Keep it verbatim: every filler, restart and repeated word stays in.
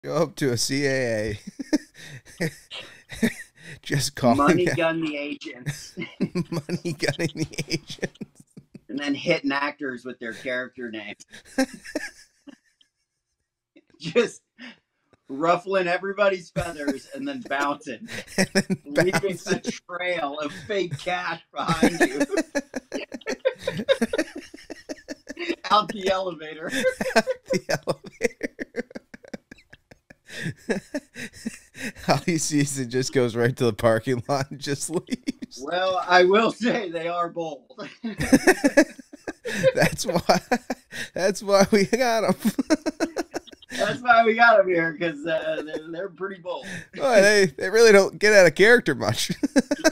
Go up to a C A A. Just calling Money out gun the agents. money gunning the agent. And then hitting actors with their character names. Just ruffling everybody's feathers and then bouncing. And then Leaving bouncing. a trail of fake cash behind you. Out the elevator. The elevator. All he sees it just goes right to the parking lot and just leaves. Well, I will say they are bold. That's why. That's why we got them. That's why we got them here, because uh, they're, they're pretty bold. Boy, they they really don't get out of character much.